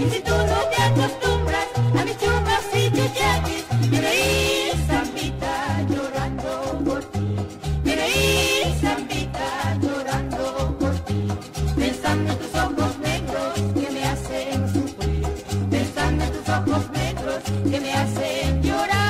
Y si tú no te acostumbras a mis churros y chuchaquis, quiero ir, zambita, llorando por ti. Quiero ir, zambita, llorando por ti. Pensando en tus ojos negros que me hacen sufrir. Pensando en tus ojos negros que me hacen llorar.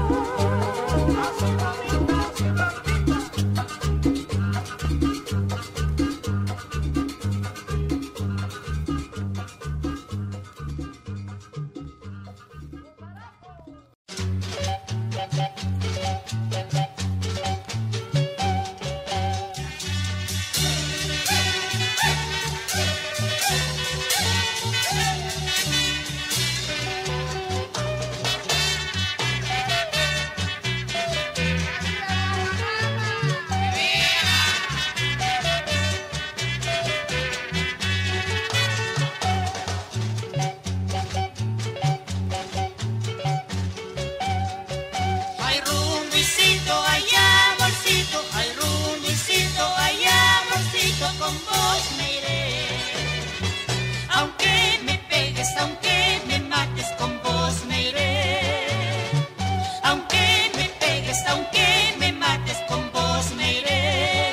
Con vos me iré, aunque me pegues, aunque me mates, con vos me iré, aunque me pegues, aunque me mates, con vos me iré.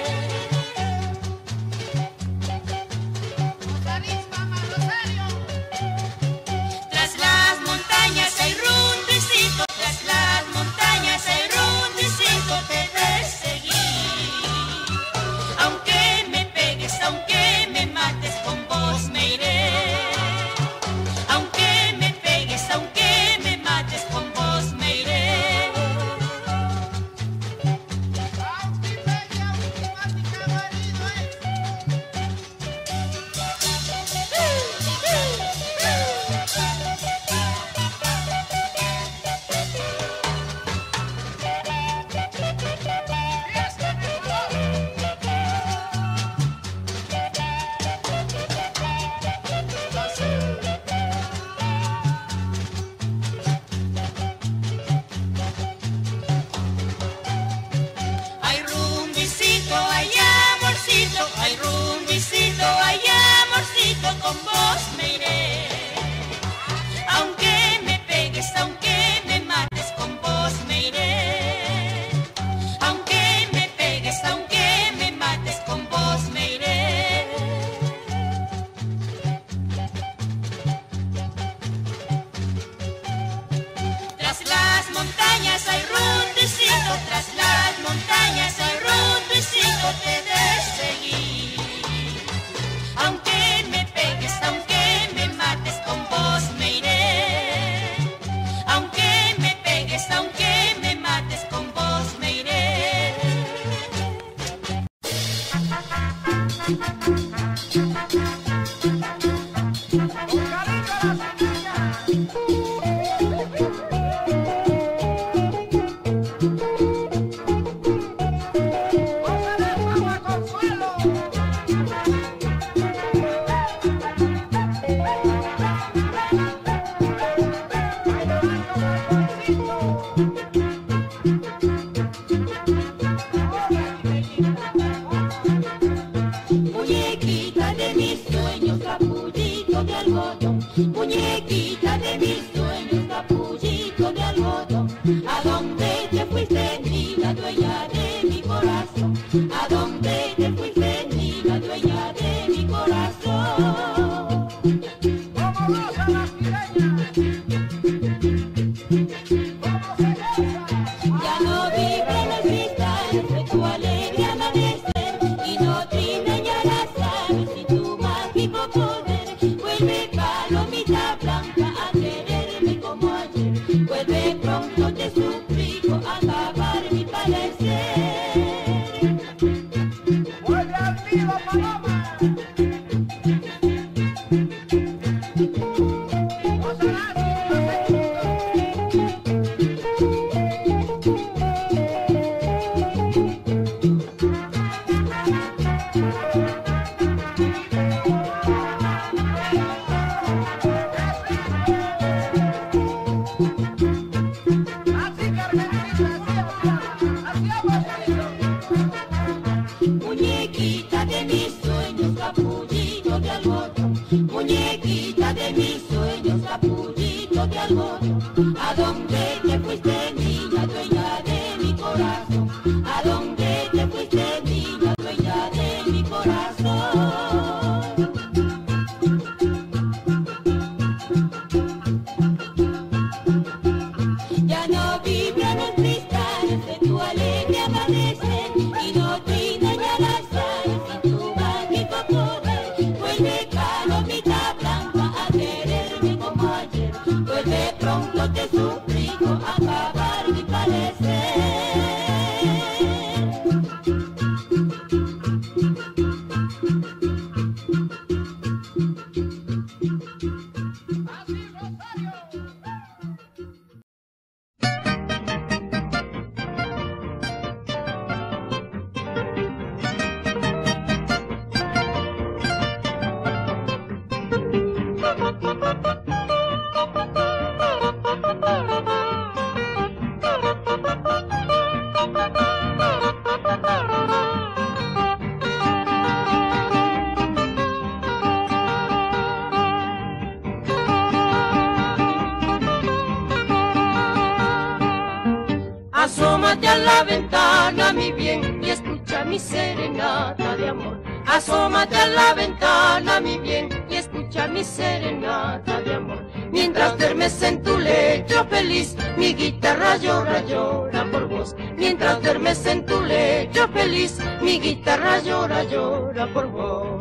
Tras las montañas hay rundicito, tras las montañas hay rundicito, te perseguí. Aunque me mates, con vos me iré. Aunque me pegues, aunque me mates, con vos me iré. Ay, rundicito, ay, amorcito, con vos me iré. Aunque me pegues, aunque me mates, con vos me iré. Aunque me pegues, aunque me mates, con vos me iré. Tras las montañas hay rundicito, tras las montañas hay rundicito, te seguí. Aunque me pegues, aunque me mates, con vos me iré. Aunque me pegues, aunque me mates, con vos me iré. Muñequita de mis sueños, capullito de algodón. Muñequita de mis sueños, capullito de algodón. ¿A dónde te fuiste, niña, dueña de mi corazón? ¿A dónde te fuiste, niña, dueña de mi corazón? ¡Vamos a las pireñas! Ya no vibran las cristales de tu alegre amanecer, y no trinan ya las aves sin tu mágico poder. Vuelve, palomita blanca, a quererme como ayer. Vuelve pronto, te suplico, a acabar mi padecer. ¡Vuelve al nido, paloma! Asómate a la ventana, mi bien, y escucha mi serenata de amor. Asómate a la ventana, mi bien, y escucha mi serenata de amor. Mientras duermes en tu lecho feliz, mi guitarra llora, llora por vos. Mientras duermes en tu lecho feliz, mi guitarra llora, llora por vos.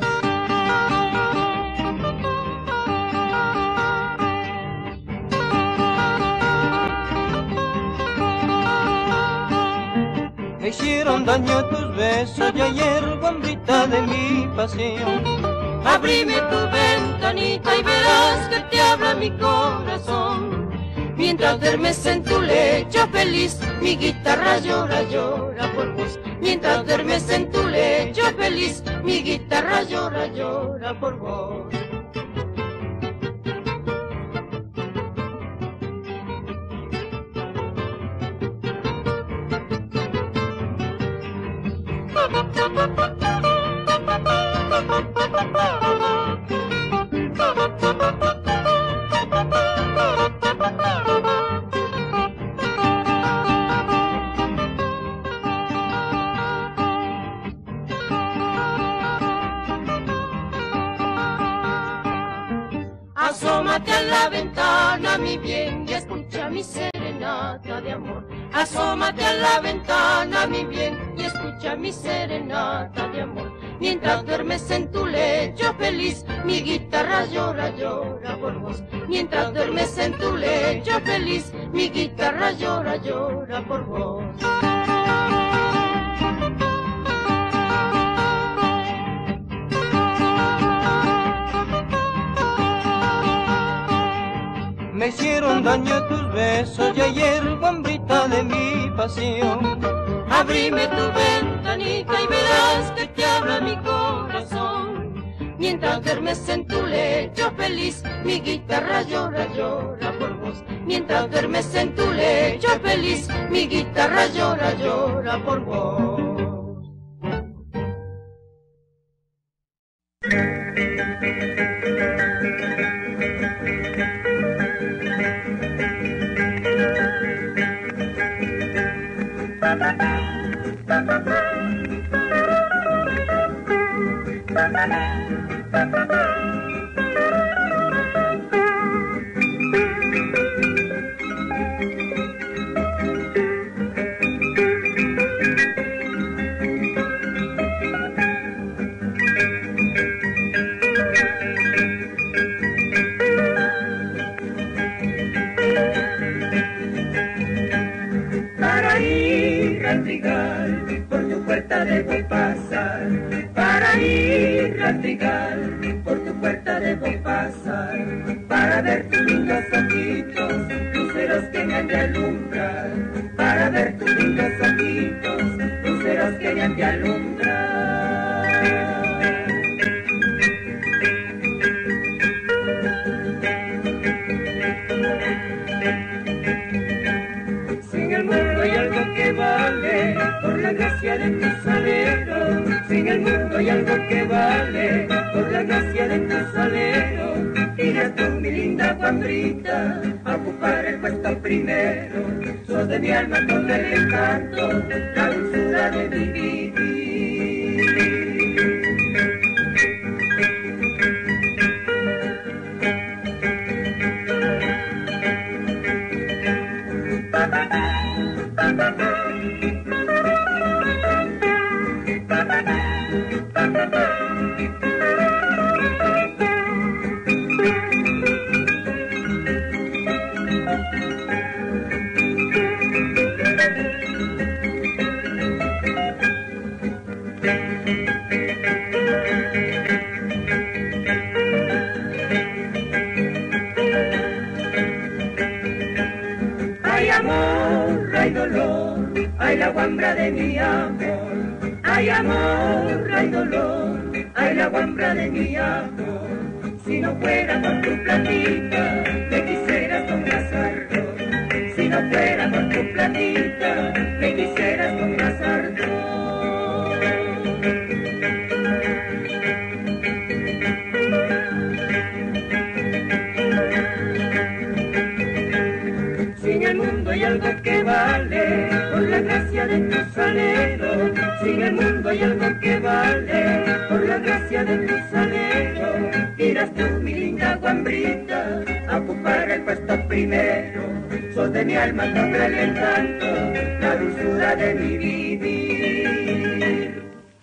Me hicieron daño tus besos y ayer, guambrita de mi pasión. Abrime tu ventanita y verás que te habla mi corazón. Mientras duermes en tu lecho feliz, mi guitarra llora, llora por vos. Mientras duermes en tu lecho feliz, mi guitarra llora, llora por vos. Asómate a la ventana, mi bien, y escucha mi serenata de amor. Asómate a la ventana, mi bien, y escucha mi serenata de amor. Mientras duermes en tu lecho feliz, mi guitarra llora, llora por vos. Mientras duermes en tu lecho feliz, mi guitarra llora, llora por vos. Me hicieron daño tus besos y ayer, guambrita de mi pasión. Abrime tu ventanita y verás que te habla mi corazón. Mientras duermes en tu lecho feliz, mi guitarra llora, llora por vos. Mientras duermes en tu lecho feliz, mi guitarra llora, llora por vos. Para ir al trigal, por tu puerta debo pasar. Para ir al trigal, por tu puerta debo pasar. Para ver tus lindos ojitos, luceros que me han de alumbrar. Para ver tus lindos ojitos, luceros que me han de alumbrar. Si en el mundo hay algo que vale, por la gracia de tu salero. Si en el mundo hay algo que vale, por la gracia de tu salero. Irás tú, mi linda guambrita, a ocupar el puesto primero. Sos de mi alma con el encanto, la dulzura de mi vivir. Hay amor, hay dolor, hay la guambra de mi amor. Hay amor, hay dolor, hay la guambra de mi amor. Si no fuera por tu platita, me quisieras con más ardor. Si no fuera por tu platita, me quisieras con más ardor. Si en el mundo hay algo que vale, por la gracia gracia de tus anhelos, sin el mundo hay algo que vale, por la gracia de tus anhelos, irás tú, mi linda guambrita, a ocupar el puesto primero, sos de mi alma todo el encanto, la dulzura de mi vivir.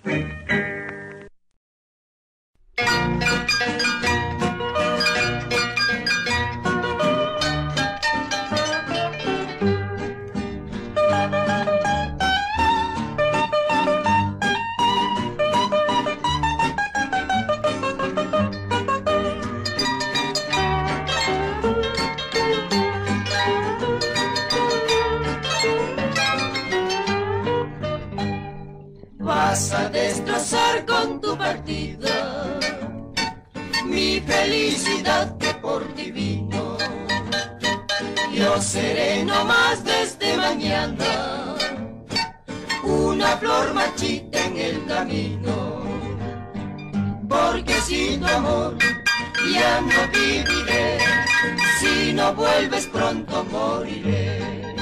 Vas a destrozar con tu partida mi felicidad que por ti vino. Yo seré nomás desde mañana una flor marchita en el camino, porque sin tu amor ya no viviré, si no vuelves pronto moriré,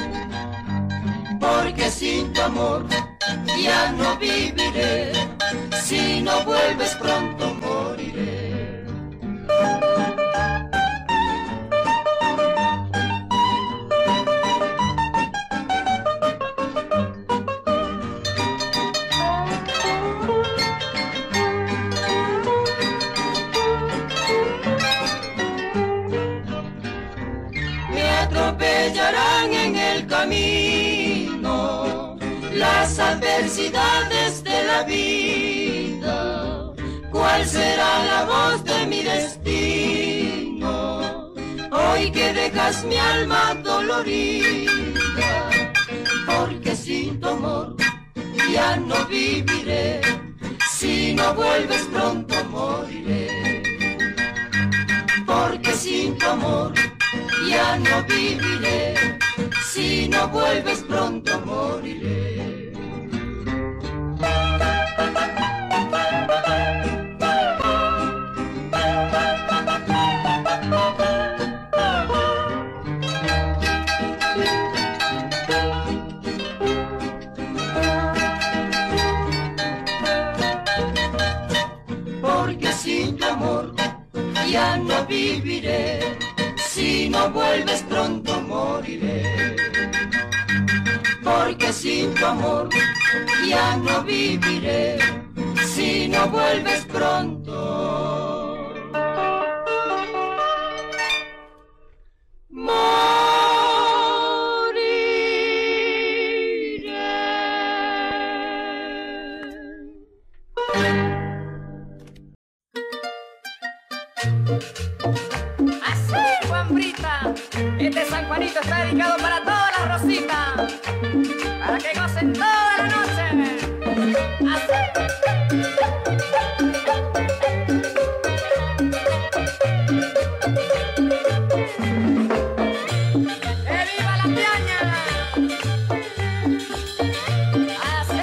porque sin tu amor ya no viviré, si no vuelves pronto moriré. Me atropellarán en el camino las adversidades de la vida. ¿Cuál será la voz de mi destino? Hoy que dejas mi alma dolorida, porque sin tu amor ya no viviré, si no vuelves pronto moriré, porque sin tu amor ya no viviré, si no vuelves pronto moriré. Porque sin tu amor ya no viviré, si no vuelves pronto moriré, porque sin tu amor ya no viviré, si no vuelves pronto Así, guambrita, este San Juanito está dedicado para todas las rositas, para que gocen toda la noche. Así. ¡Que viva la piaña! Así.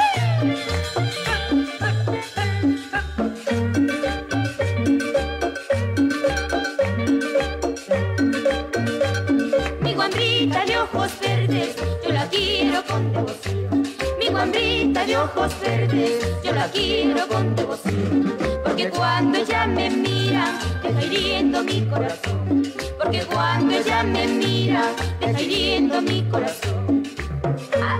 Mi guambrita de ojos verdes, yo la quiero con devoción. Mi guambrita de ojos verdes, yo la quiero con devoción. Porque cuando ella me mira, deja hiriendo mi corazón. Porque cuando ella me mira, deja hiriendo mi corazón. Ah.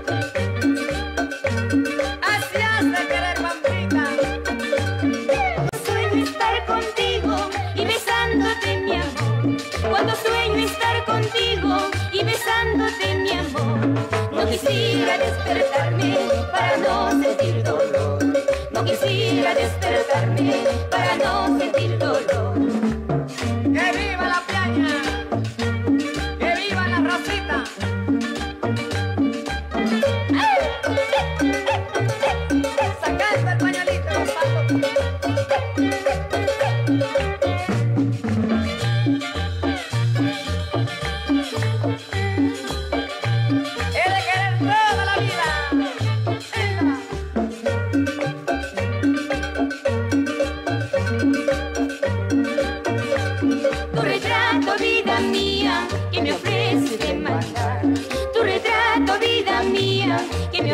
Así hace querer, guambrita. Sueño estar contigo y besándote, mi amor. Cuando sueño estar contigo y besándote, mi amor. No quisiera despertarme para no sentir dolor. No quisiera despertarme para no sentir dolor. ¡Que viva la piaña! ¡Que viva la rosita! Sacando el pañuelito, he de querer toda la vida. Tu retrato, vida mía, que me ofreces de matar. Tu retrato, vida mía, que me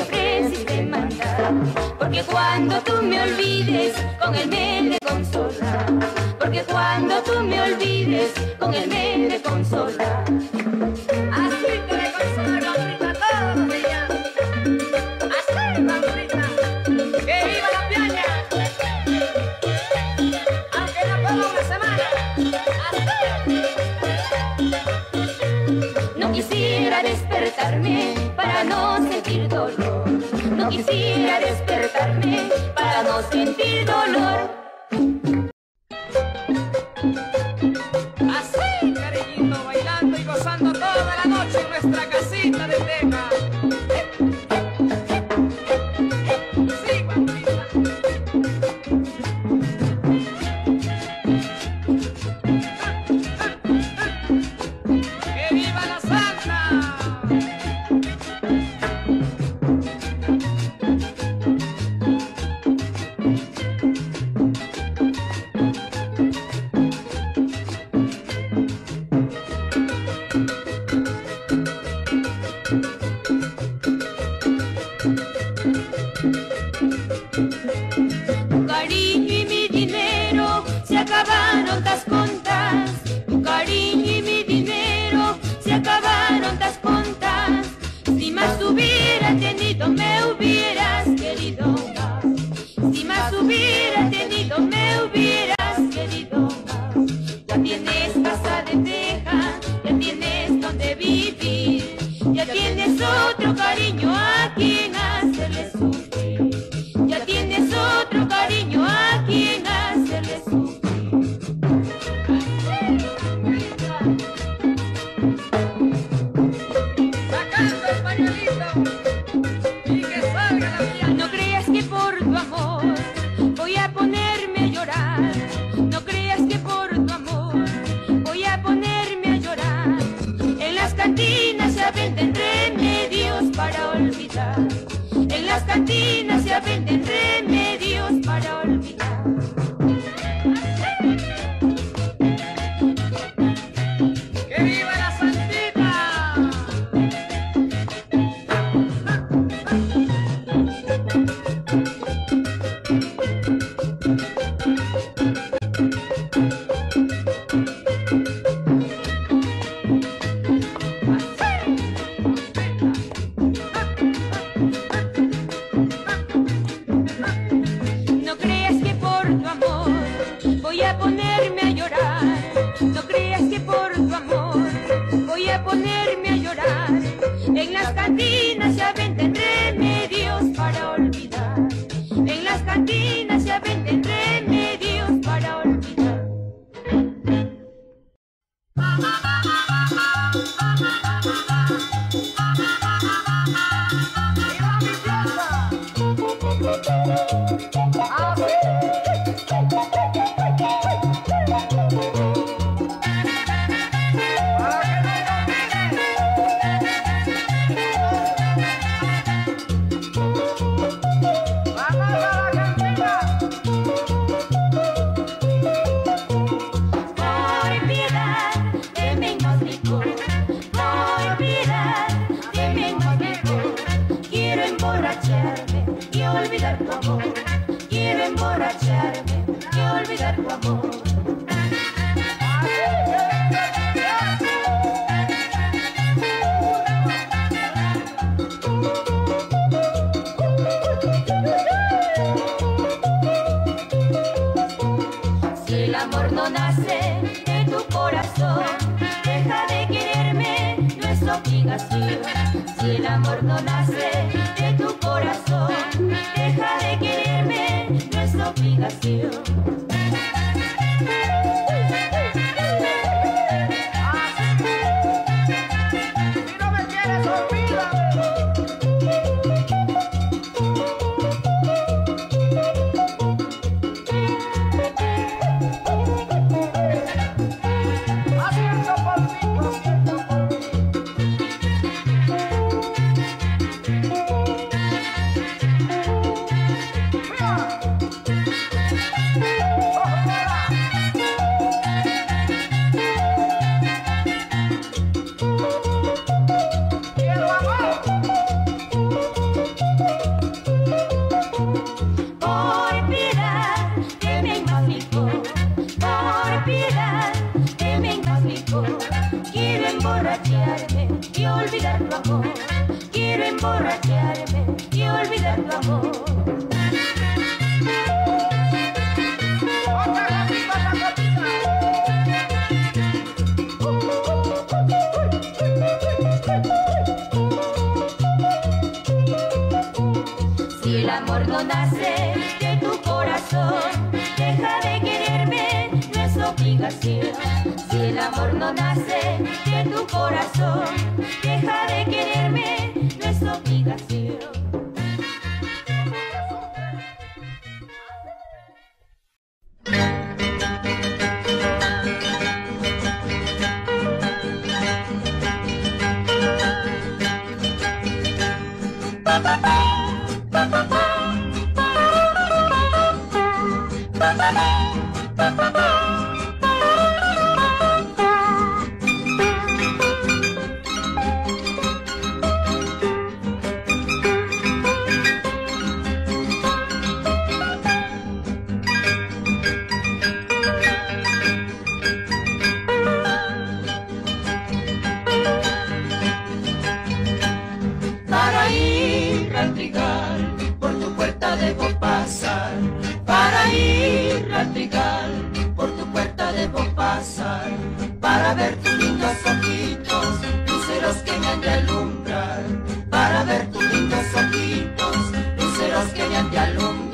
tú me olvides, con él me he de consolar. Porque cuando tú me olvides, con él me he de consolar. Así que le consolo, Guambrita, todos los días. Así, Guambrita, que viva la playa. Aunque no puedo una semana. Así. No quisiera despertarme para no sentir dolor. No quisiera despertarme para no sentir dolor. Así, cariñito, bailando y gozando toda la noche en nuestra casita de teja. Sí, Guambrita. ¡Que viva la Santa! Tu cariño y mi dinero se acabaron tas contas. Tu cariño y mi dinero se acabaron tas contas. Si más hubiera tenido me hubieras querido más. Si más hubiera tenido me hubieras querido más. Ya tienes casa de teja, ya tienes donde vivir, ya tienes otro cariño a quien hacerle sufrir. Ya tienes otro cariño a quien hacerle sufrir. Sacando el pañuelito y que salga la mía. No creas que por tu amor voy a ponerme a llorar. No creas que por tu amor voy a ponerme a llorar. En las cantinas ya venden remedios para olvidar. En las cantinas ya venden remedios para olvidar. ¡Que viva la Santita! No creas que por tu amor voy a ponerme a llorar. No creas que por tu amor voy a ponerme a llorar. En las cantinas ya venden remedios para olvidar. En las cantinas ya venden remedios para olvidar. ¡Viva mi fiesta! Por piedad, deme más licor. Por piedad, deme más licor. Quiero emborracharme y olvidar tu amor. Quiero emborracharme y olvidar tu amor. Si el amor no nace de tu corazón, deja de quererme, no es obligación. Si el amor no nace de tu corazón, deja de quererme, no es obligación. Si no me quieres, olvídame. Haciendo por mí, haciendo por mí. emborracharme y olvidar tu amor. Quiero emborracharme y olvidar tu amor. Otra ratita, la copita. Si el amor no nace de tu corazón, deja de quererme, no es obligación. Si el amor no nace de tu corazón, deja de quererme, no es obligación. Para ir al trigal, por tu puerta debo pasar. Para ir al trigal, por tu puerta debo pasar. Para ver tus lindos ojitos, luceros que me han de alumbrar. Para ver tus lindos ojitos, luceros que me han de alumbrar.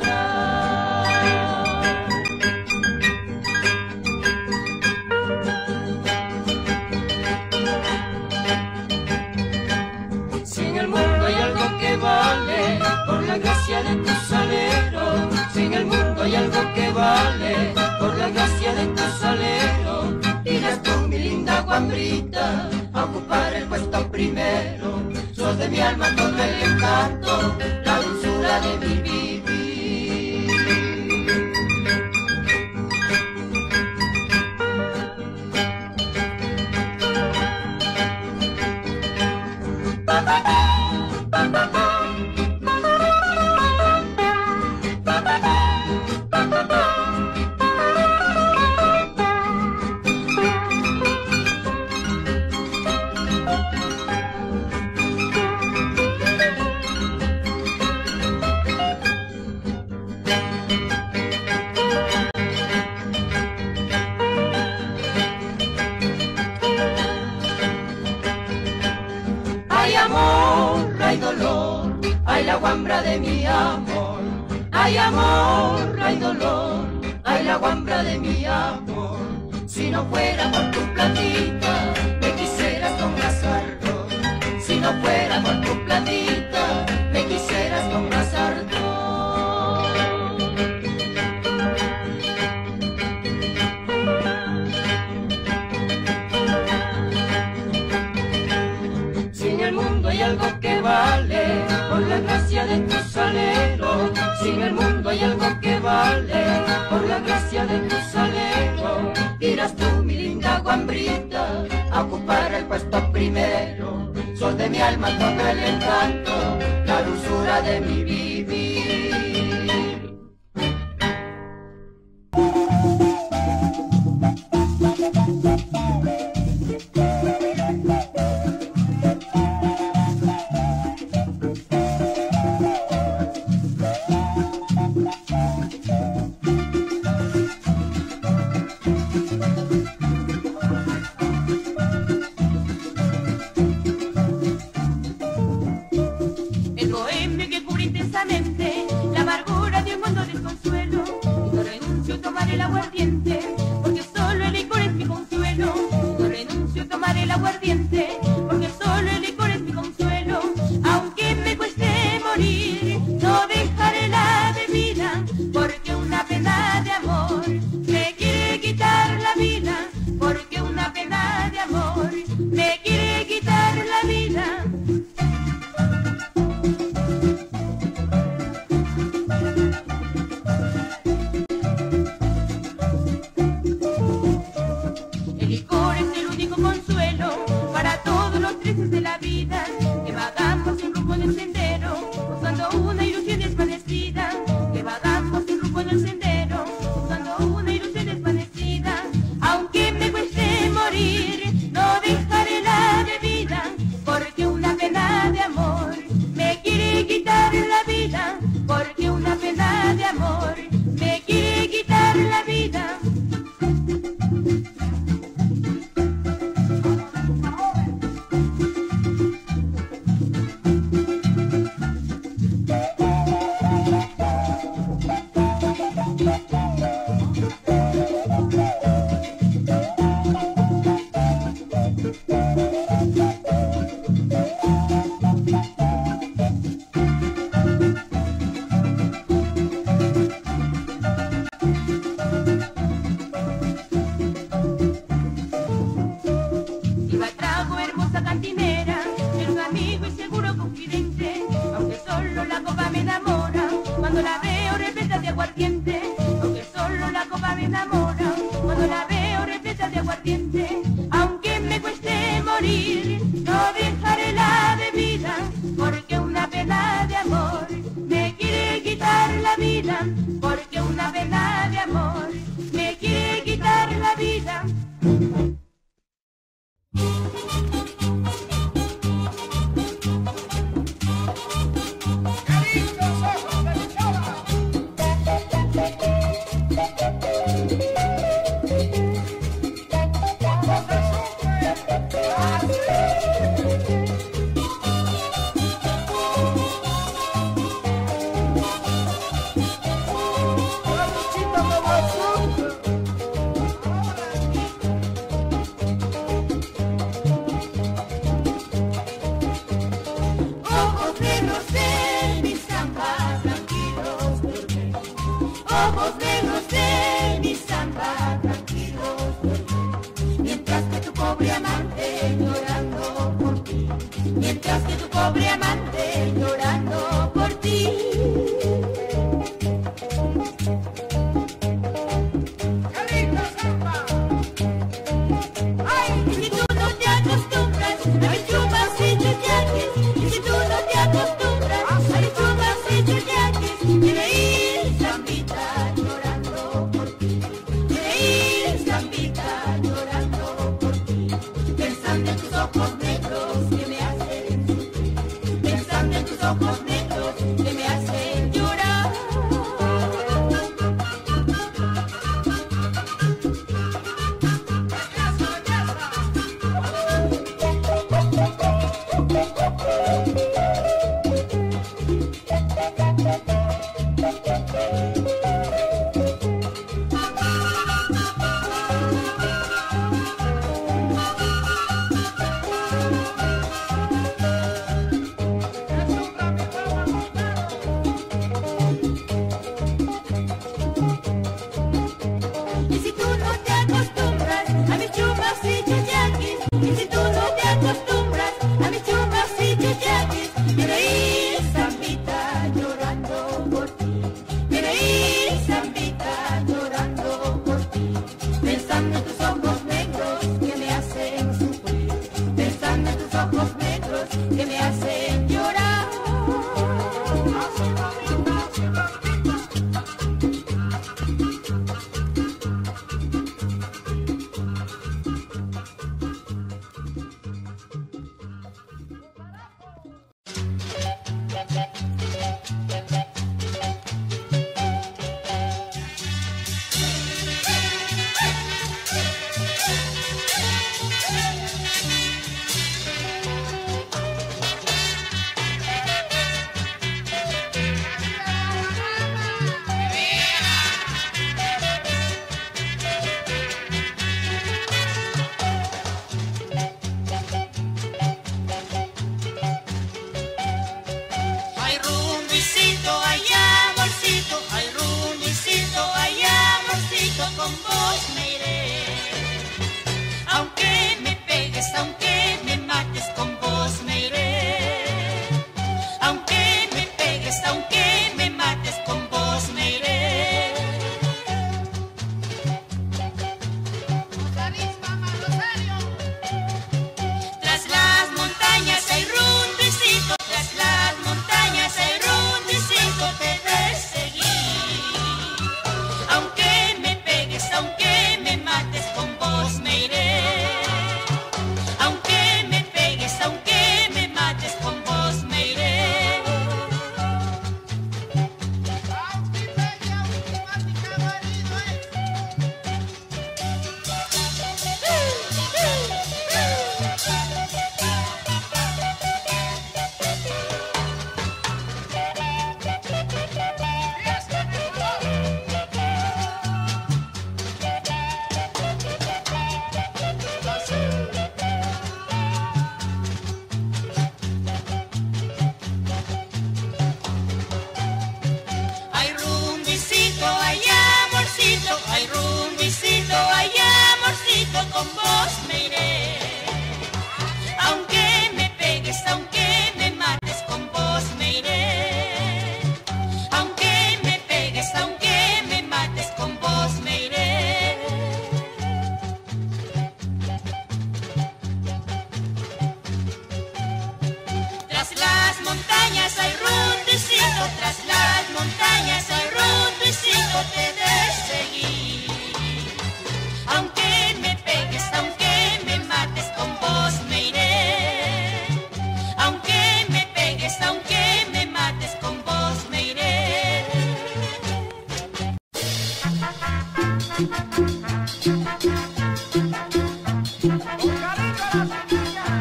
Si en el mundo hay algo que vale, por la gracia de tu salero. Si en el mundo hay algo que vale, por la gracia de tu salero. Irás tú, mi linda guambrita, a ocupar el puesto primero. Sos de mi alma todo el encanto, la dulzura de mi vivir. Hay amor, hay dolor, hay la guambra de mi amor. Hay amor, hay dolor, hay la guambra de mi amor. Si no fuera por tu platita, me quisieras con razardo. Si no fuera por tu platita, me quisieras con razardo. Si en el mundo hay algo que vale, por la gracia de tu salero. Si en el mundo hay algo que vale, por la gracia de tu salero. Irás tú, mi linda guambrita, a ocupar el puesto primero. Sos de mi alma todo el encanto, la dulzura de mi vivir. El bohemio que cubre intensamente la amargura de un mundo desconsuelo. No renuncio a tomar el aguardiente, porque solo el licor es mi consuelo. No renuncio a tomar el aguardiente, porque solo el licor es mi consuelo. Aunque me cueste morir, no dejaré la bebida, porque una pena de amor me quiere quitar la vida. Porque una pena de amor me quiere quitar la vida. El licor es el único consuelo para todos los tristes de la vida, que vagamos sin rumbo en el sendero, buscando una ilusión desvanecida. Que vagamos sin rumbo en el sendero, buscando una ilusión desvanecida. Aunque me cueste morir, no dejaré la morir, no dejaré la bebida, porque una pena de amor me quiere quitar la vida, porque una pena de amor me quiere quitar la vida. Ojos negros de mi samba, tranquilos duerme. Ojos negros de mi samba, tranquilos duerme. Mientras que tu pobre amante llorando por ti, mientras que tu pobre amante llorando por ti. Ay, y si tú no te acostumbras a mis chupas y chuchaques, y si tú no te acostumbras a mis chupas y chuchaques, quiere ir Zambita llorando por ti, quiere ir Zambita llorando por ti, pensando en tus ojos negros que me hacen sufrir, pensando en tus ojos negros que me hacen llorar.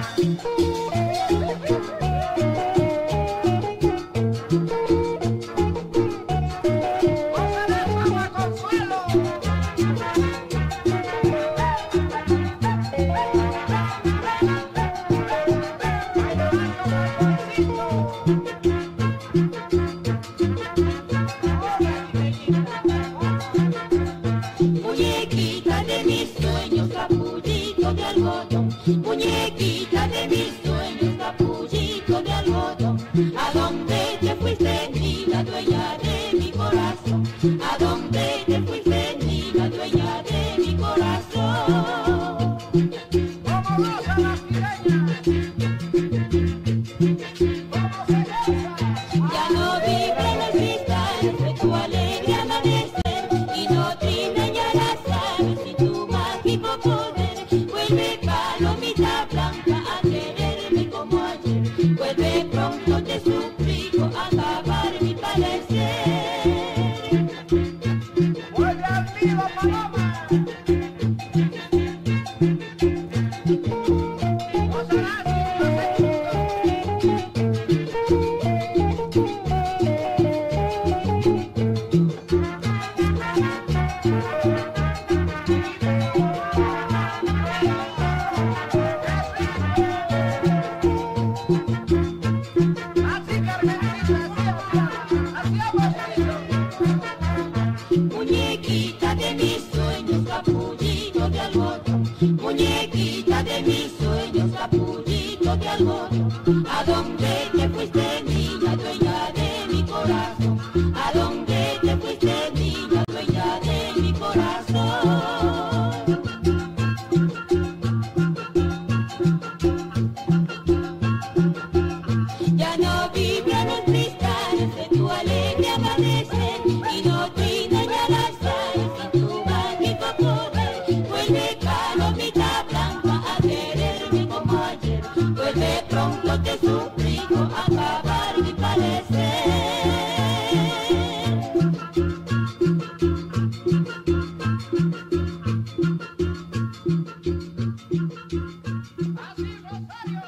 Muñequita de mis sueños, capullito de algodón. Muñequita de mis sueños, capullito de algodón. ¿A dónde te fuiste, niña, dueña de mi corazón? ¿A dónde te fuiste, niña, dueña de mi corazón? ¡Como rosa la pireña! ¡Como celosa! Ya no vibran los cristales de tu alegre amanecer y no trinan ya las aves sin tu mágico poder. Vuelve, palomita blanca, a quererme como ayer. Vuelve pronto, te suplico, a acabar mi padecer. ¡Vuelve al nido, paloma! ¡Gozarás sin los segundos! Así, Carmenita, así aguacito. Muñequita de mis sueños, capullito de algodón. Muñequita de mis sueños, capullito de algodón. ¿A dónde te fuiste, niña, dueña de mi corazón? ¿A dónde te fuiste, niña, dueña de mi corazón? Ya no vibran los cristales de tu alegre amanecer y no trinan ya las aves sin tu mágico poder. Vuelve, palomita blanca, a quererme como ayer. Vuelve pronto, te suplico, a acabar mi padecer. Así, Rosario.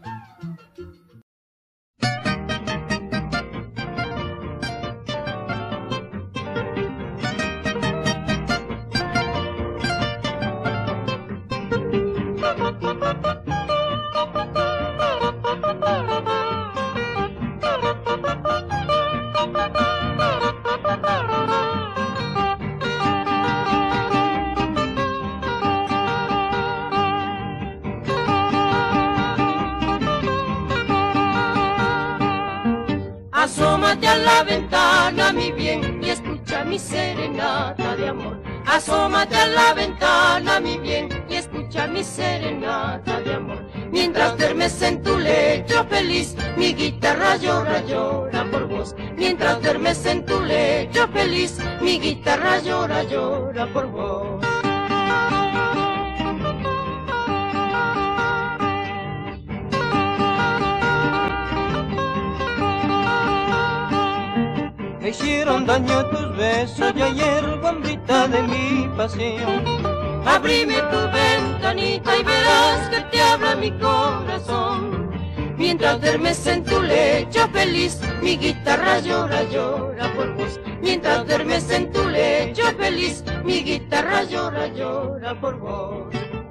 Asómate a la ventana, mi bien, y escucha mi serenata de amor. Asómate a la ventana, mi bien, y escucha mi serenata de amor. Mientras duermes en tu lecho feliz, mi guitarra llora, llora por vos. Mientras duermes en tu lecho feliz, mi guitarra llora, llora por vos. Me hicieron daño tus besos y ayer, guambrita de mi pasión. Abrime tu ventanita y verás que te habla mi corazón. Mientras duermes en tu lecho feliz, mi guitarra llora, llora por vos. Mientras duermes en tu lecho feliz, mi guitarra llora, llora por vos.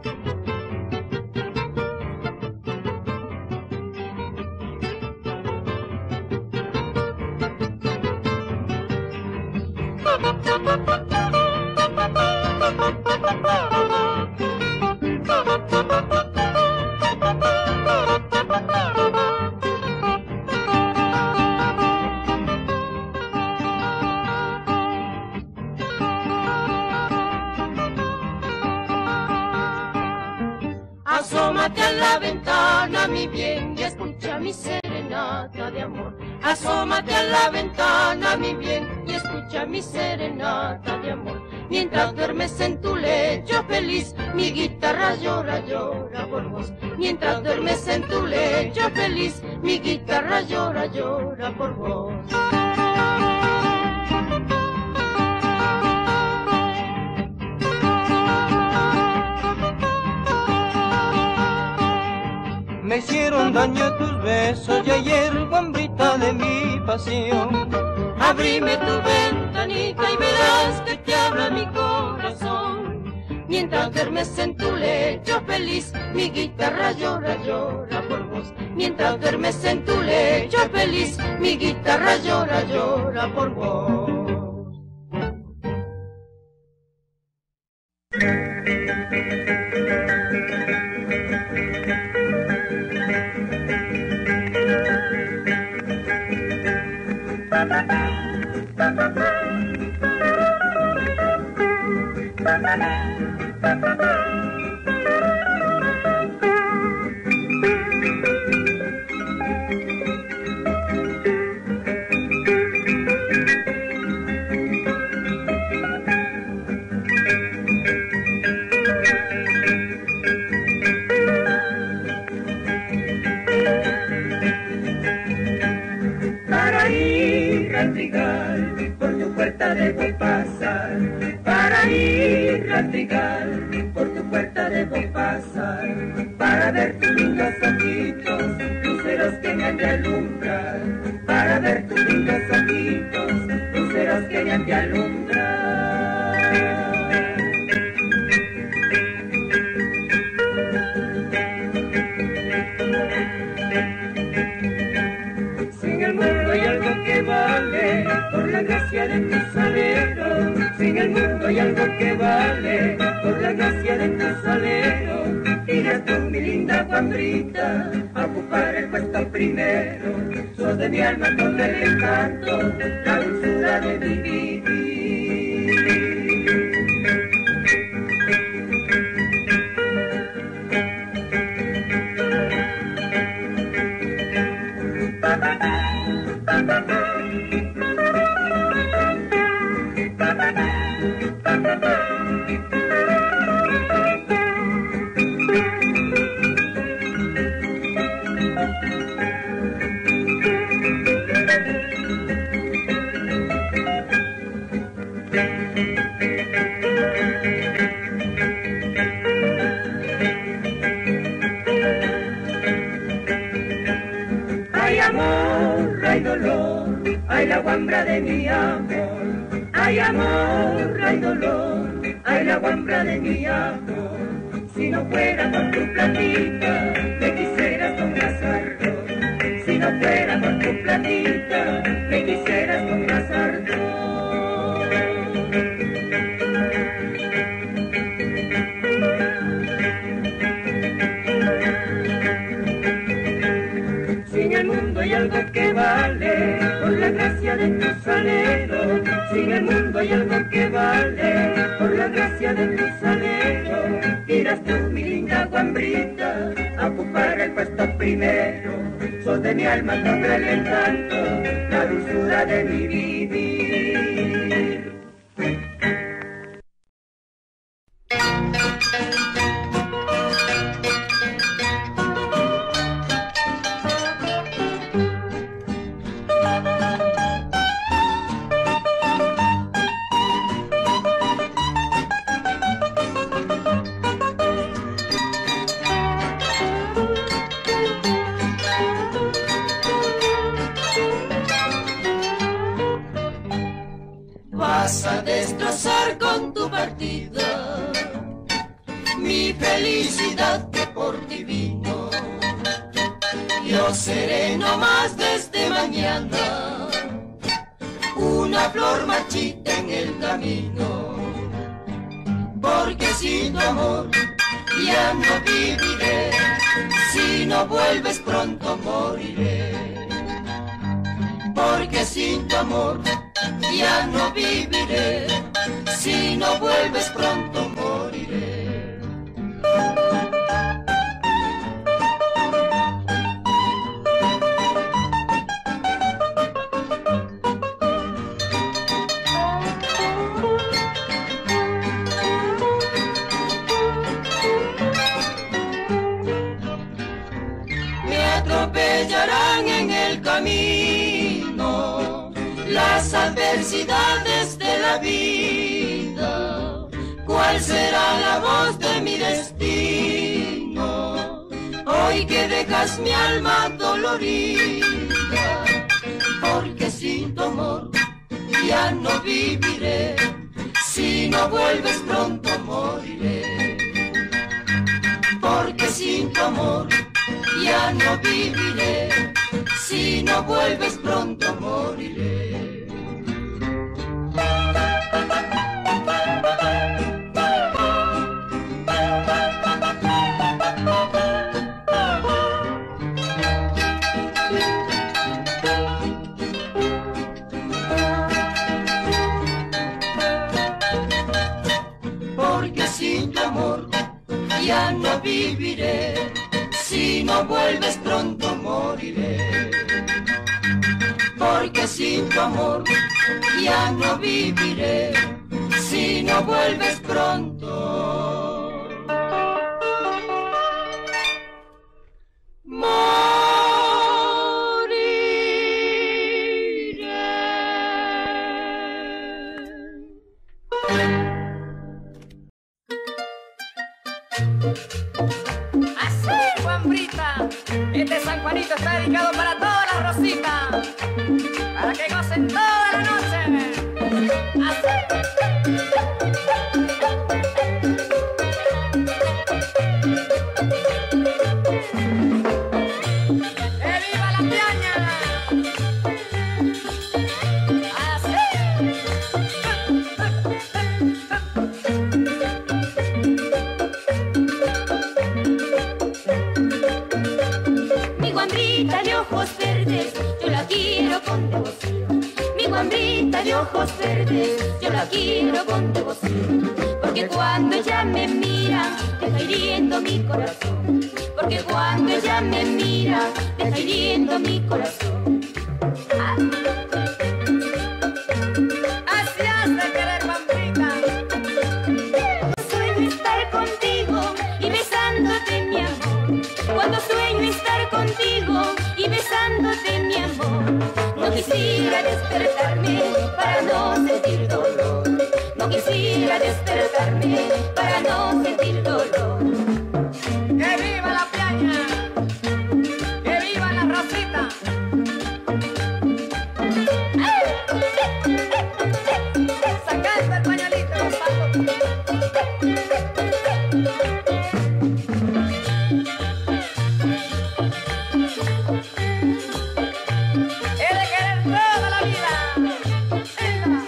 Asómate a la ventana, mi bien, y escucha mi serenata de amor. Asómate a la ventana, mi bien, y escucha mi serenata de amor. Mientras duermes en tu lecho feliz, mi guitarra llora, llora por vos. Mientras duermes en tu lecho feliz, mi guitarra llora, llora por vos. Me hicieron daño tus besos y ayer, guambrita de mi pasión. Abrime tu ventanita y verás que te habla mi corazón. Mientras duermes en tu lecho feliz, mi guitarra llora, llora por vos. Mientras duermes en tu lecho feliz, mi guitarra llora, llora por vos. Para ir al trigal, por tu puerta debo pasar. Para ir al trigal, por tu puerta debo pasar. Para ver tus lindos ojitos, luceros que me han de alumbrar. Para ver tus lindos ojitos, luceros que me han de alumbrar. Si en el mundo hay algo que vale, por la gracia de tu salero. Si en el mundo hay algo que vale, por la gracia de tu salero. Irás tú, mi linda guambrita, a ocupar el puesto primero. Sos de mi alma con el encanto, la dulzura de mi vivir. Hay amor, hay dolor, hay la guambra de mi amor. Hay amor, hay dolor, hay la guambra de mi amor. Si no fuera por tu platita, me quisieras con más ardor. Si no fuera por tu platita, me quisieras con más ardor. Si en el mundo hay algo que vale, por la gracia de tu salero. Si en el mundo hay algo que vale, por la gracia de tu salero. Irás tú, mi linda guambrita, a ocupar el puesto primero. Sos de mi alma con el encanto, la dulzura de mi vivir. Vas a destrozar con tu partida mi felicidad que por ti vino. Yo seré nomás desde mañana una flor marchita en el camino, porque sin tu amor ya no viviré, si no vuelves pronto moriré, porque sin tu amor ya no viviré, si no vuelves pronto moriré. Me atropellarán en el camino las adversidades de la vida. ¿Cuál será la voz de mi destino? hoy que dejas mi alma dolorida, porque sin tu amor ya no viviré, si no vuelves pronto moriré, porque sin tu amor ya no viviré, si no vuelves pronto moriré. Porque sin tu amor ya no viviré, si no vuelves pronto moriré, porque sin tu amor ya no viviré, si no vuelves pronto Así, Juanbrita, este San Juanito está dedicado para todas las rositas, para que gocen toda la noche. Así. ¡Que viva la piaña! Mi guambrita de ojos verdes, yo la quiero con devoción. Mi guambrita de ojos verdes, yo la quiero con devoción. Porque cuando ella me mira, deja hiriendo mi corazón. Porque cuando ella me mira, deja hiriendo mi corazón. Así has de querer, Juanbrita. Sueño estar contigo y besándote mi amor. Cuando sueño estar contigo y besándote mi amor. No quisiera despertarme para no sentir dolor. No quisiera despertarme para no sentir dolor. ¡Que viva la piaña! ¡Que viva la rosita! Sacando el pañuelito, gozando. He de querer toda la vida. Venga.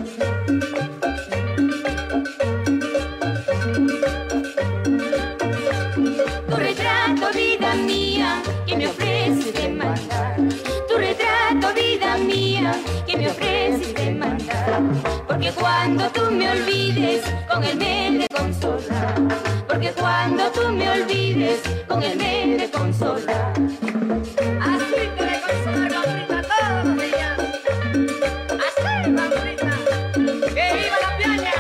Tu retrato, vida mía, que me ofreces de mandar. Tu retrato, vida mía, que me ofreces de mandar. Porque cuando tú me olvides, con él me he de consolar. Porque cuando tú me olvides, con él me he de consolar. Así te de consolar, Juanbrita, todos los días. Así, Juanbrita. ¡Que viva la piaña!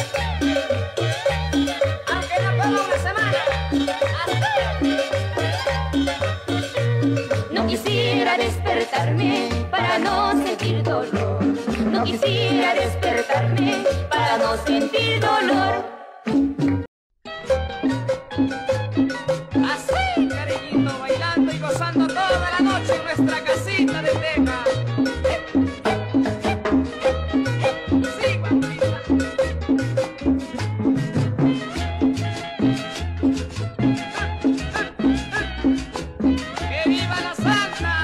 Aunque no ponga una semana. Así. No quisiera despertarme para no sentir dolor. No quisiera despertarme para no sentir dolor. Así, cariñito, bailando y gozando toda la noche en nuestra casita de teja. Sí, Juanbrita. ¡Que viva la salsa!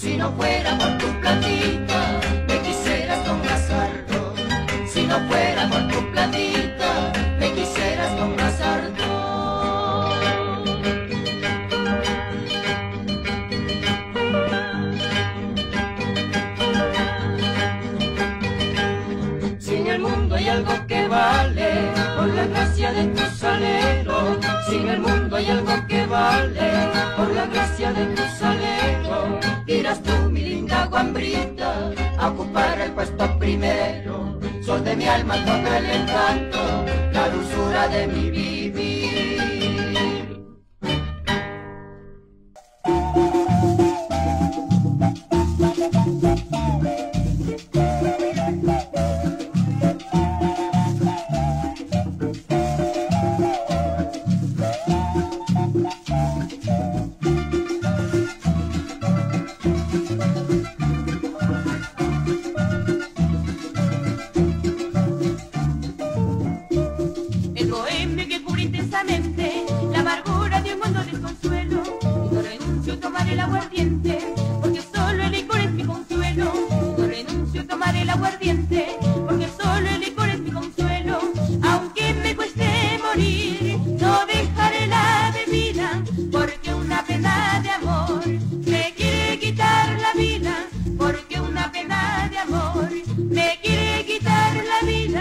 Si no fuera por tu platita, me quisieras con más ardor. Si no fuera por tu platita, me quisieras con más ardor. Si en el mundo hay algo que vale, por la gracia de tu salero. Si en el mundo hay algo que vale, por la gracia de tu salero, irás tú, mi linda guambrita, a ocupar el puesto primero. Sol de mi alma, todo el encanto, la dulzura de mi vivir. El bohemio que cubre intensamente la amargura de un mundo de desconsuelo. No renuncio a tomar el aguardiente, porque solo el licor es mi consuelo. No renuncio a tomar el aguardiente, porque solo el licor es mi consuelo. Aunque me cueste morir, no dejaré la bebida, porque una pena de amor me quiere quitar la vida. Porque una pena de amor me quiere quitar la vida.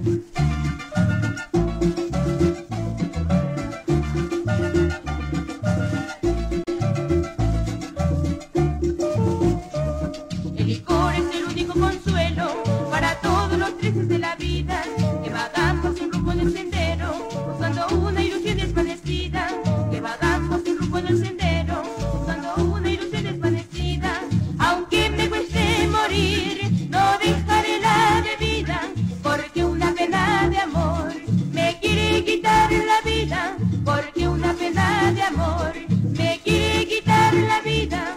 El licor es el único consuelo para todos los tristes de la vida, que vagamos sin rumbo en el sendero, buscando una ilusión desvanecida. Que vagamos sin rumbo en el sendero, buscando una ilusión desvanecida. Aunque me cueste morir, no dejaré la bebida, porque una pena de amor me quiere quitar la vida. Porque una pena de amor me quiere quitar la vida.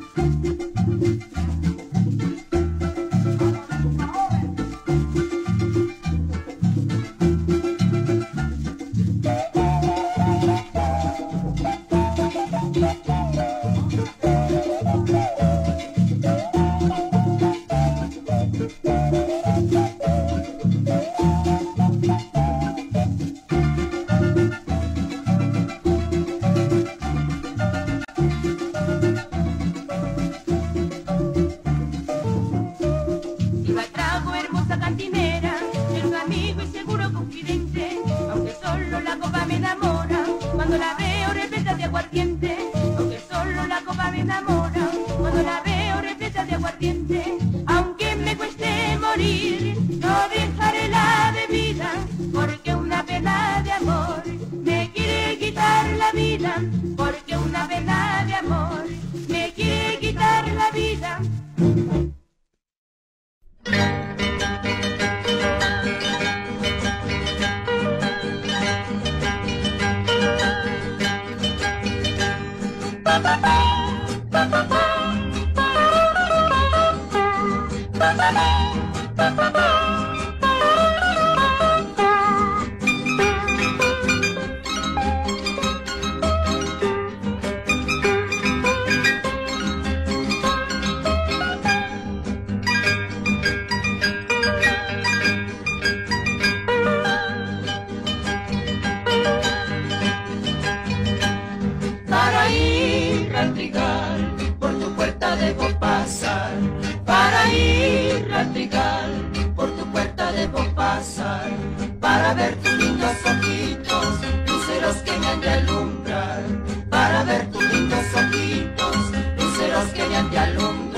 Iba al trago, hermosa cantinera, era un amigo y seguro confidente. Aunque solo la copa me enamora, cuando la veo repleta de aguardiente. Aunque solo la copa me enamora, cuando la veo repleta de aguardiente. Aunque me cueste morir, no dejaré la bebida, porque una pena de amor me quiere quitar la vida. Porque una pena de amor me quiere quitar la vida. Para ir al trigal, por tu puerta debo pasar. Para ir al trigal, por tu puerta debo pasar. Para ver tus lindos ojitos, luceros que me han de alumbrar. Para ver tus lindos ojitos, luceros que me han de alumbrar.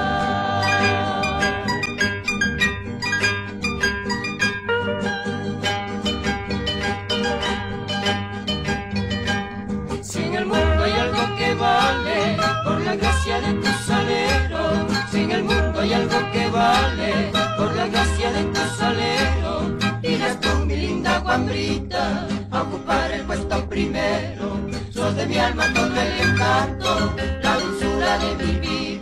Si en el mundo hay algo que vale, por la gracia de tu salero. Si en el mundo hay algo que vale, por la gracia de tu salero, irás tú, mi linda guambrita, a ocupar el puesto primero. Sos de mi alma todo el encanto, la dulzura de mi vivir.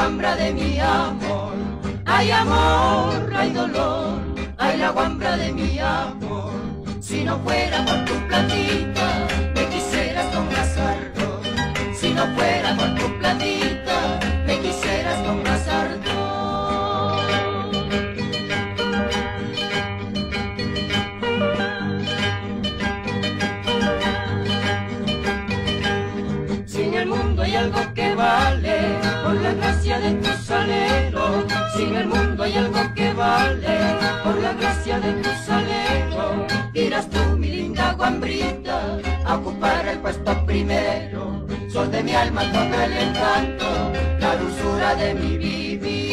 guambra de mi amor. Hay amor, hay dolor, hay la guambra de mi amor. Si no fuera por tu platita, me quisieras con Lazardo. Si no fuera por tu platita, me quisieras con Lazardo. Si en el mundo hay algo que vale, por la gracia de tu salero. Si en el mundo hay algo que vale, por la gracia de tu salero. Irás tú, mi linda guambrita, a ocupar el puesto primero. Sol de mi alma, todo el encanto, la dulzura de mi vivir.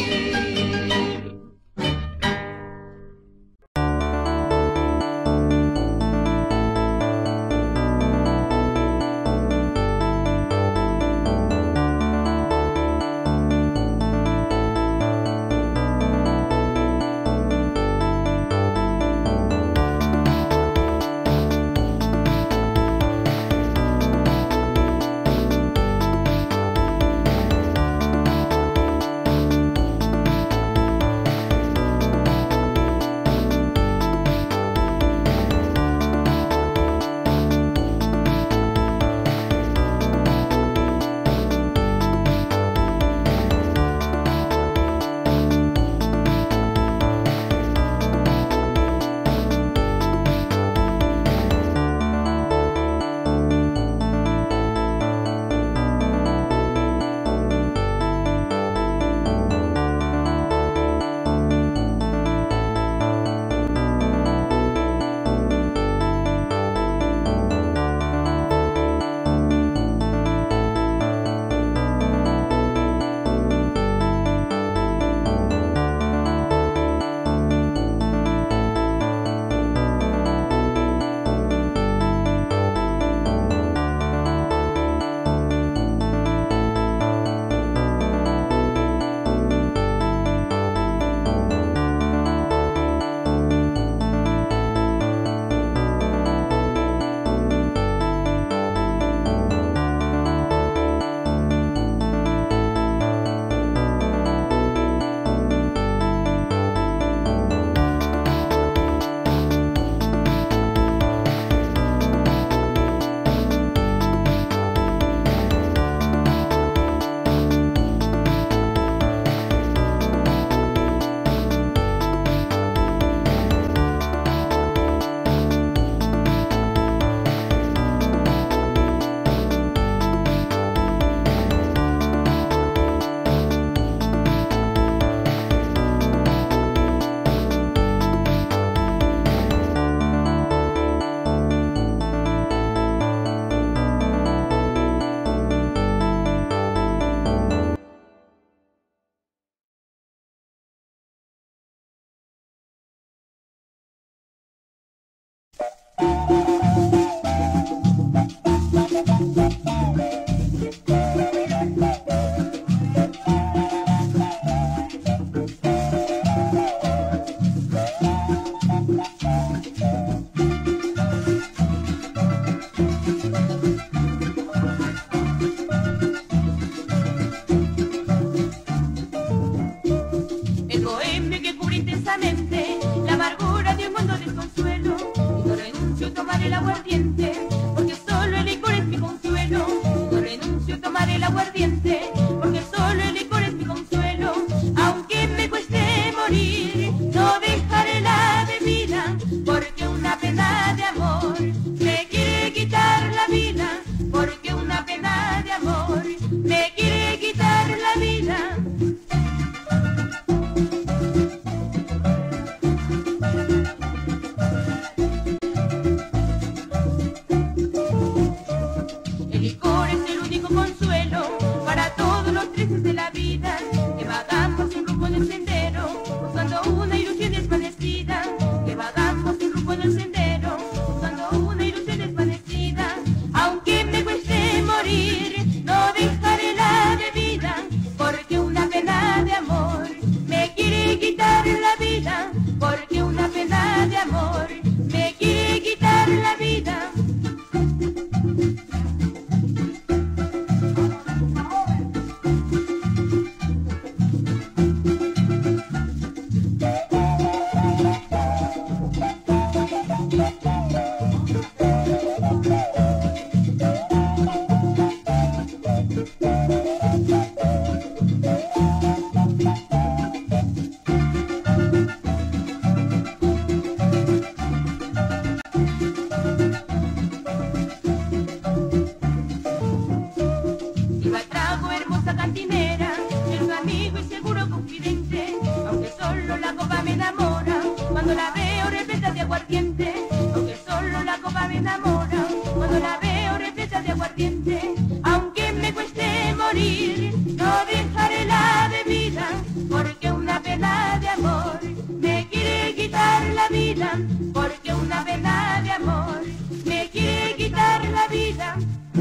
aguardiente, aunque solo la copa me enamora. Cuando la veo repleta de aguardiente, aunque me cueste morir, no dejaré la bebida, porque una pena de amor me quiere quitar la vida, porque una pena de amor me quiere quitar la vida.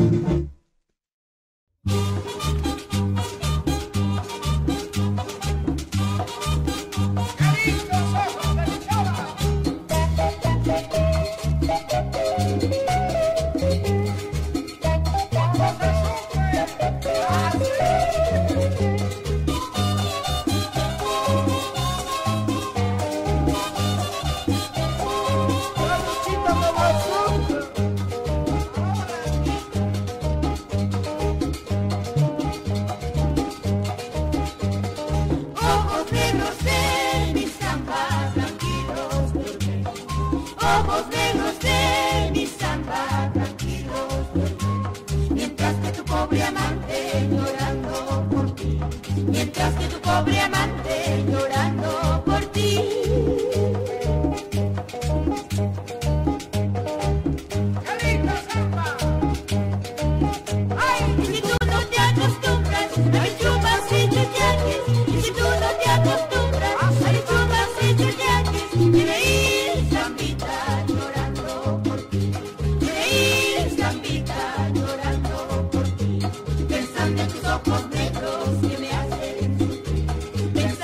Ojos negros de mi samba, tranquilos duerme. Ojos negros de mi samba, tranquilos duerme. Mientras que tu pobre amante llorando por ti, mientras que tu pobre amante llorando por ti. Y si tú no te acostumbras a mis chupas y chuchaques, y si tú no te acostumbras a mis chupas y chuchaques, quiere ir zambita llorando por ti, quiere ir zambita llorando por ti, pensando en tus ojos negros que me hacen sufrir,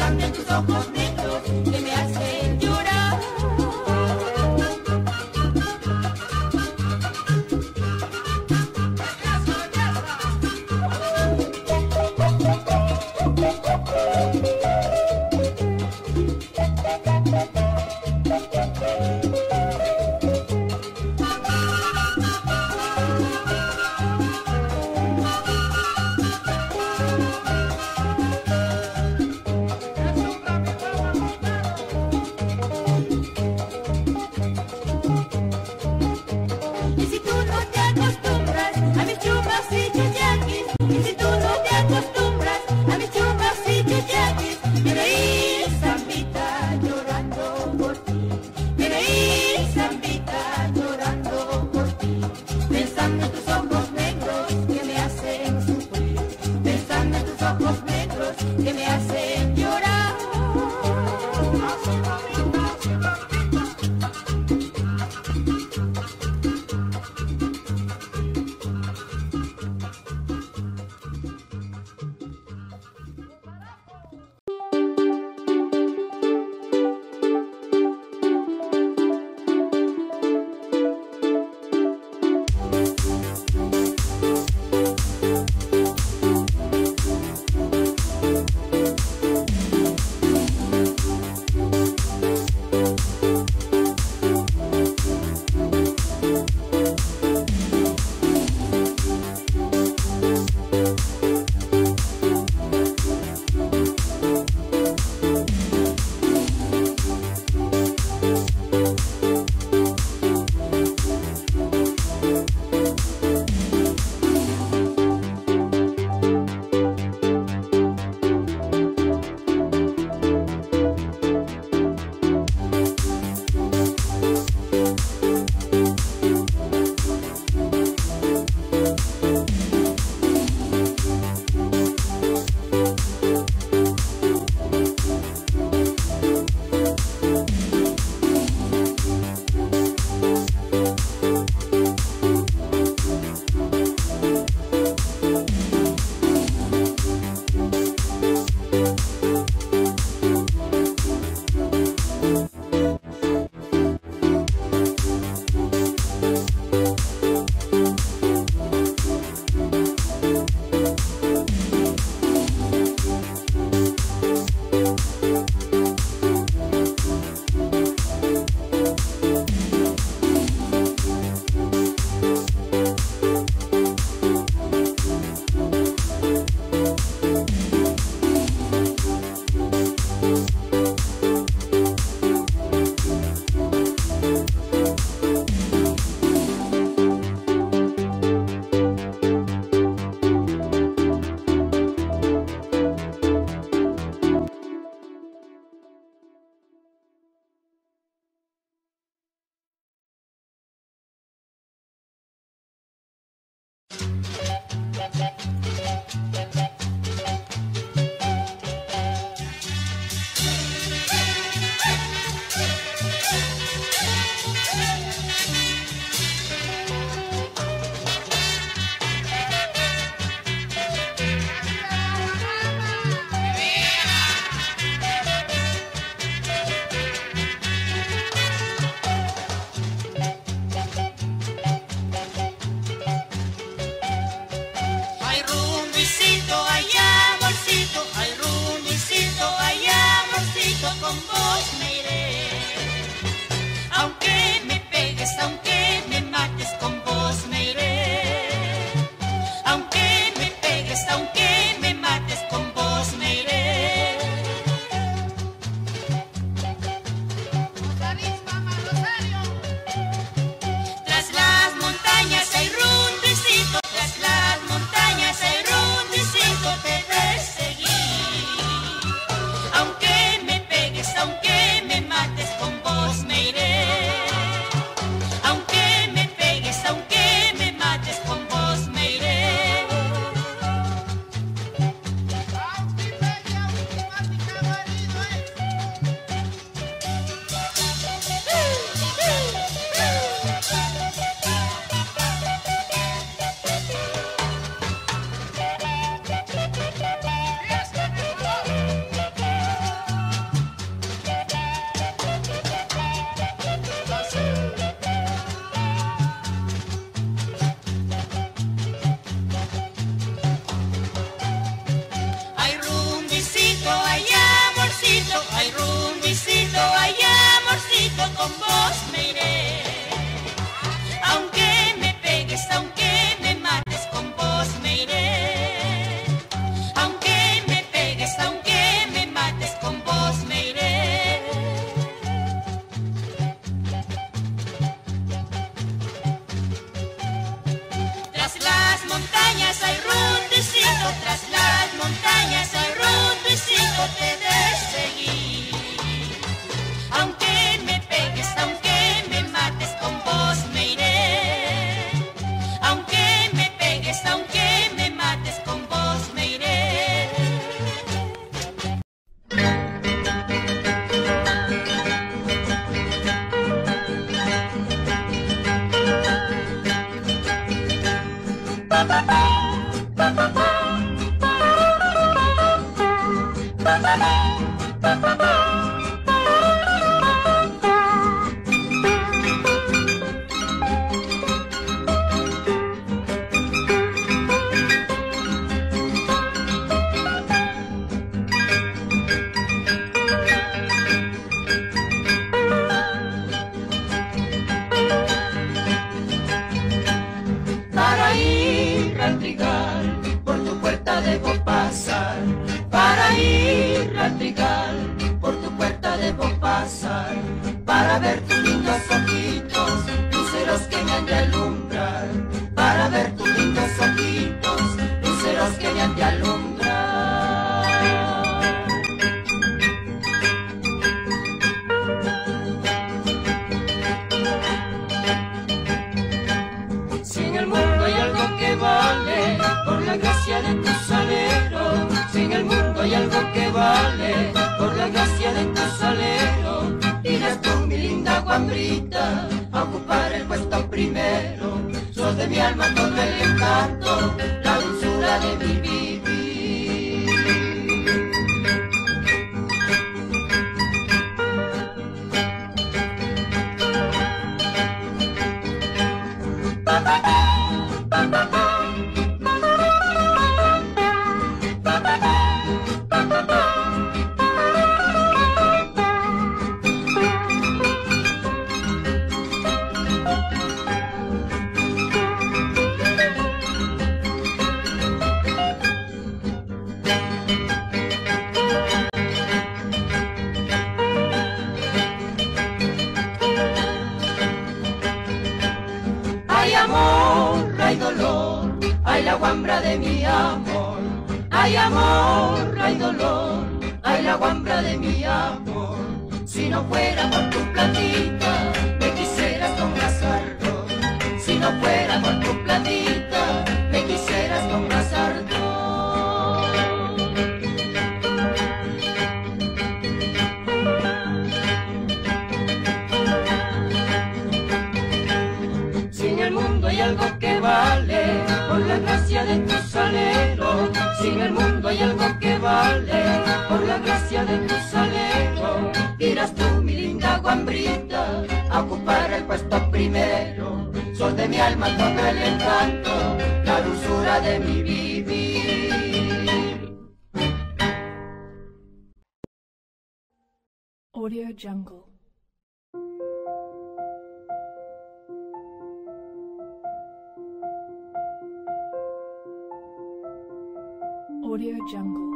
con vos me iré. Aunque me pegues, aunque me mates, con vos me iré. Aunque me pegues, aunque me mates, con vos me iré. Tras las montañas hay rundecito, tras las montañas hay rundecito, te de seguir. Aunque me pegues, aunque me mates, con vos me iré. Aunque me pegues, aunque me mates, con vos me iré. Para ir al trigal, por tu puerta debo pasar. Para ir al trigal, por tu puerta debo pasar. Para ver tus lindos ojitos, luceros que me han de alumbrar. Para ver tus lindos ojitos, luceros que me han de alumbrar. Si en el mundo hay algo que vale, por la gracia de tu salero. Si en el mundo hay algo que vale, por la gracia de tu salero. Irás tú, mi linda guambrita, a ocupar el puesto primero. Sos de mi alma todo el encanto, la dulzura de mi vivir. Hay amor, hay dolor, hay la guambra de mi amor. Hay amor, hay dolor, hay la guambra de mi amor. Si no fuera por tu platita, me quisieras con más ardor. Si no fuera por tu platita, me quisieras con más ardor. Si en el mundo hay algo que vale, por la gracia de tu salero. Si en el mundo hay algo que vale, por la gracia de tu salero. Irás tú, mi linda guambrita, a ocupar el puesto primero. Sos de mi alma todo el encanto, la dulzura de mi vivir. Audio Jungle. Audio Jungle.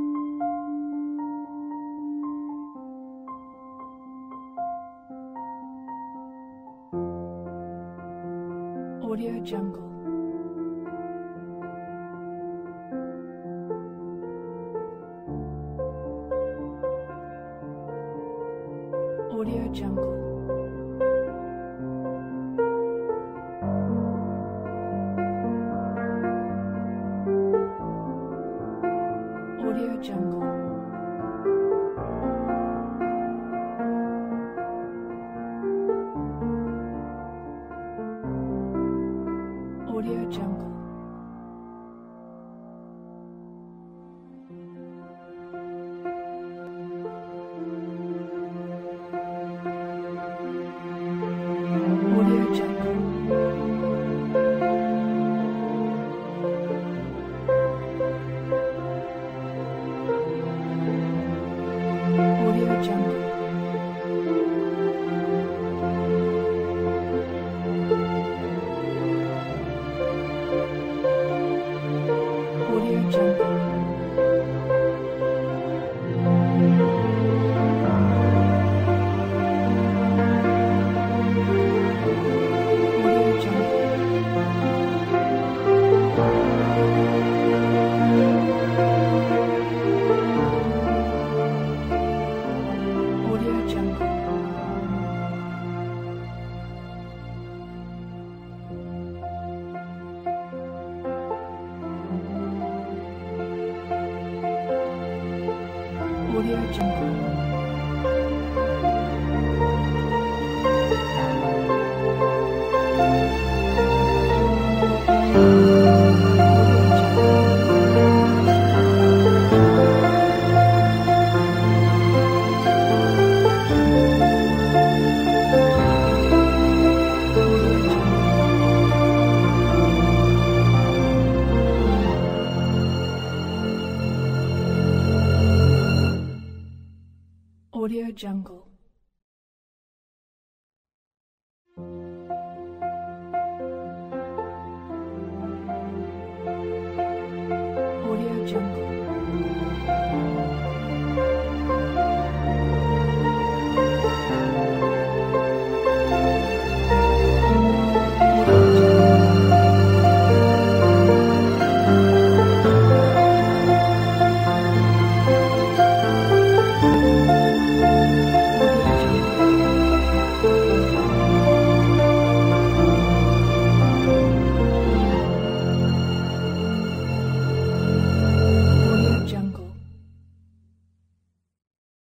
Audio Jungle. Audio Jungle. Audio Jungle. Audio Jungle. Audio Jungle. Audio Jungle. Audio Jungle. Audio Jungle.